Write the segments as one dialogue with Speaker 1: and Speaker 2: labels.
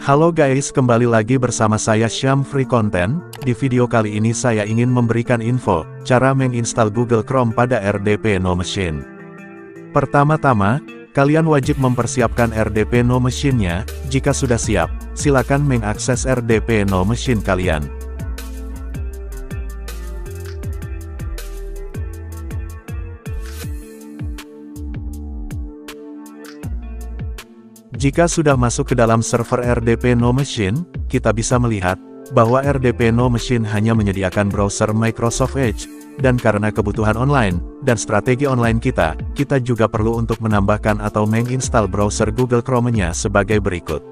Speaker 1: Halo guys, kembali lagi bersama saya Syam Free Content. Di video kali ini saya ingin memberikan info, cara menginstal Google Chrome pada RDP No Machine. Pertama-tama, kalian wajib mempersiapkan RDP No Machine-nya. Jika sudah siap, silakan mengakses RDP No Machine kalian. Jika sudah masuk ke dalam server RDP No Machine, kita bisa melihat bahwa RDP No Machine hanya menyediakan browser Microsoft Edge, dan karena kebutuhan online dan strategi online kita juga perlu untuk menambahkan atau menginstal browser Google Chrome-nya sebagai berikut.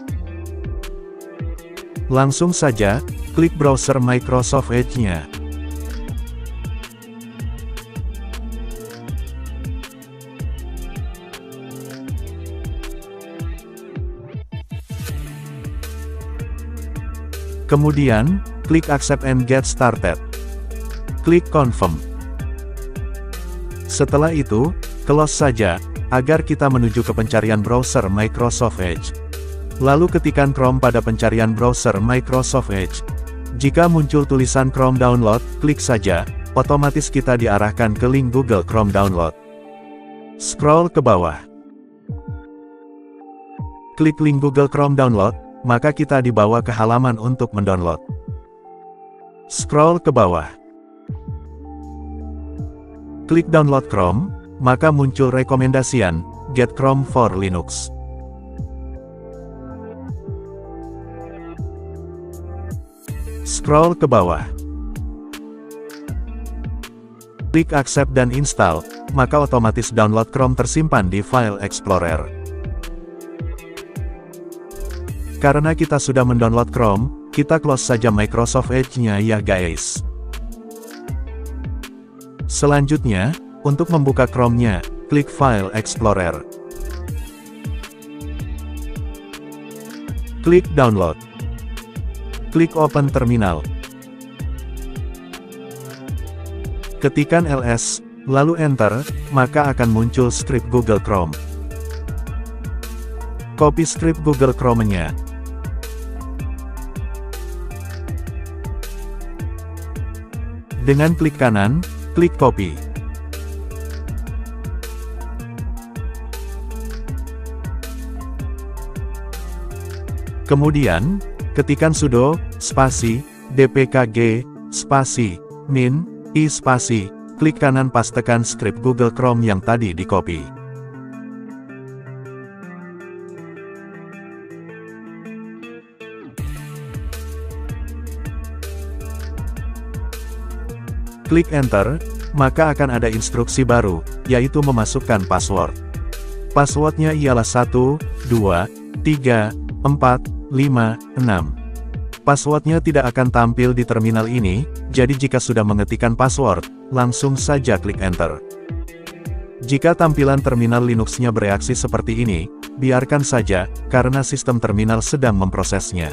Speaker 1: Langsung saja, klik browser Microsoft Edge-nya. Kemudian, klik Accept and Get Started. Klik Confirm. Setelah itu, close saja, agar kita menuju ke pencarian browser Microsoft Edge. Lalu ketikkan Chrome pada pencarian browser Microsoft Edge. Jika muncul tulisan Chrome Download, klik saja, otomatis kita diarahkan ke link Google Chrome Download. Scroll ke bawah. Klik link Google Chrome Download, maka kita dibawa ke halaman untuk mendownload. Scroll ke bawah. Klik download Chrome, maka muncul rekomendasian, Get Chrome for Linux. Scroll ke bawah. Klik Accept dan Install, maka otomatis download Chrome tersimpan di File Explorer. Karena kita sudah mendownload Chrome, kita close saja Microsoft Edge-nya ya guys. Selanjutnya, untuk membuka Chrome-nya, klik File Explorer. Klik Download. Klik Open Terminal. Ketikkan ls, lalu Enter, maka akan muncul script Google Chrome. Copy script Google Chrome-nya. Dengan klik kanan, klik copy. Kemudian, ketikkan sudo, spasi, dpkg, spasi, min, i spasi, klik kanan pastekan script Google Chrome yang tadi di copy. Klik Enter, maka akan ada instruksi baru, yaitu memasukkan password. Passwordnya ialah 1, 2, 3, 4, 5, 6. Passwordnya tidak akan tampil di terminal ini, jadi jika sudah mengetikkan password, langsung saja klik Enter. Jika tampilan terminal Linux-nya bereaksi seperti ini, biarkan saja, karena sistem terminal sedang memprosesnya.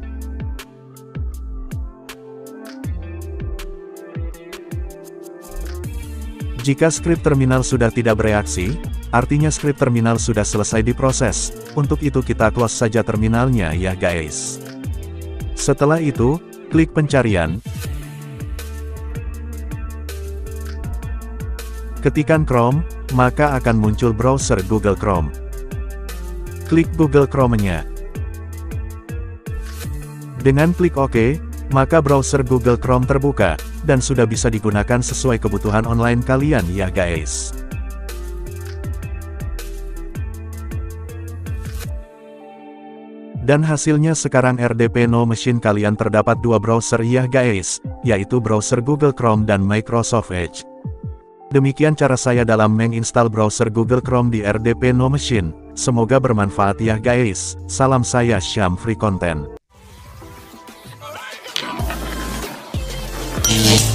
Speaker 1: Jika skrip terminal sudah tidak bereaksi, artinya skrip terminal sudah selesai diproses. Untuk itu kita close saja terminalnya ya guys. Setelah itu, klik pencarian. Ketikkan Chrome, maka akan muncul browser Google Chrome. Klik Google Chrome-nya. Dengan klik OK, maka browser Google Chrome terbuka, dan sudah bisa digunakan sesuai kebutuhan online kalian ya guys. Dan hasilnya sekarang RDP No Machine kalian terdapat dua browser ya guys, yaitu browser Google Chrome dan Microsoft Edge. Demikian cara saya dalam menginstal browser Google Chrome di RDP No Machine. Semoga bermanfaat ya guys. Salam saya Syam Free Content.